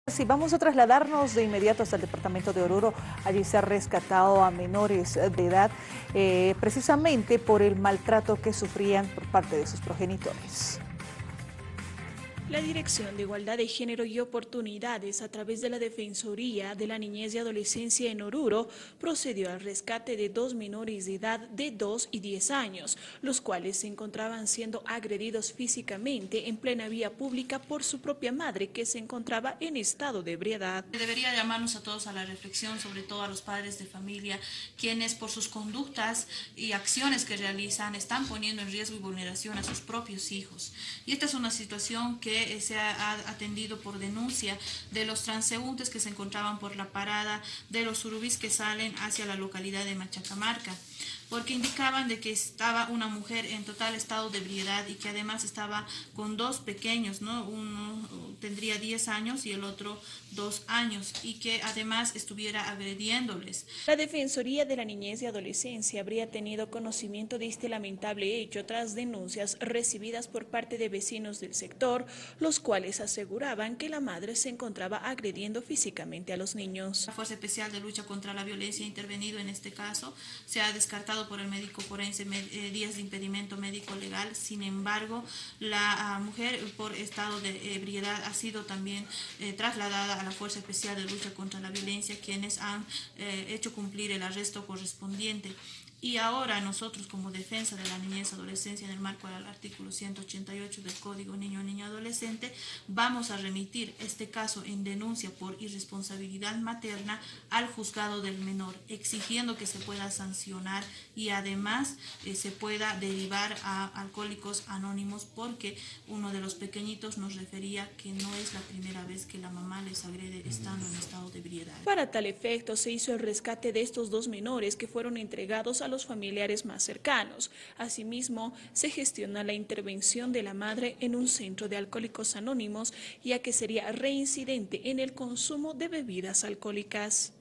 Sí, vamos a trasladarnos de inmediato hasta el departamento de Oruro. Allí se ha rescatado a menores de edad precisamente por el maltrato que sufrían por parte de sus progenitores. La Dirección de Igualdad de Género y Oportunidades, a través de la Defensoría de la Niñez y Adolescencia en Oruro, procedió al rescate de dos menores de edad de 2 y 10 años, los cuales se encontraban siendo agredidos físicamente en plena vía pública por su propia madre, que se encontraba en estado de ebriedad. Debería llamarnos a todos a la reflexión, sobre todo a los padres de familia, quienes por sus conductas y acciones que realizan están poniendo en riesgo y vulneración a sus propios hijos. Y esta es una situación que se ha atendido por denuncia de los transeúntes que se encontraban por la parada de los surubís que salen hacia la localidad de Machacamarca, porque indicaban de que estaba una mujer en total estado de ebriedad y que además estaba con dos pequeños, ¿no? Uno tendría 10 años y el otro 2 años, y que además estuviera agrediéndoles. La Defensoría de la Niñez y Adolescencia habría tenido conocimiento de este lamentable hecho tras denuncias recibidas por parte de vecinos del sector, los cuales aseguraban que la madre se encontraba agrediendo físicamente a los niños. La Fuerza Especial de Lucha contra la Violencia ha intervenido en este caso. Se ha descartado por el médico forense días de impedimento médico legal. Sin embargo, la mujer por estado de ebriedad ha sido también trasladada a la Fuerza Especial de Lucha contra la Violencia, quienes han hecho cumplir el arresto correspondiente. Y ahora nosotros, como defensa de la niñez y adolescencia en el marco del artículo 188 del Código Niño o Niña Adolescente, vamos a remitir este caso en denuncia por irresponsabilidad materna al juzgado del menor, exigiendo que se pueda sancionar y además se pueda derivar a Alcohólicos Anónimos, porque uno de los pequeñitos nos refería que no es la primera vez que la mamá les agrede estando en estado de ebriedad. Para tal efecto, se hizo el rescate de estos dos menores que fueron entregados a los familiares más cercanos. Asimismo, se gestiona la intervención de la madre en un centro de Alcohólicos Anónimos, ya que sería reincidente en el consumo de bebidas alcohólicas.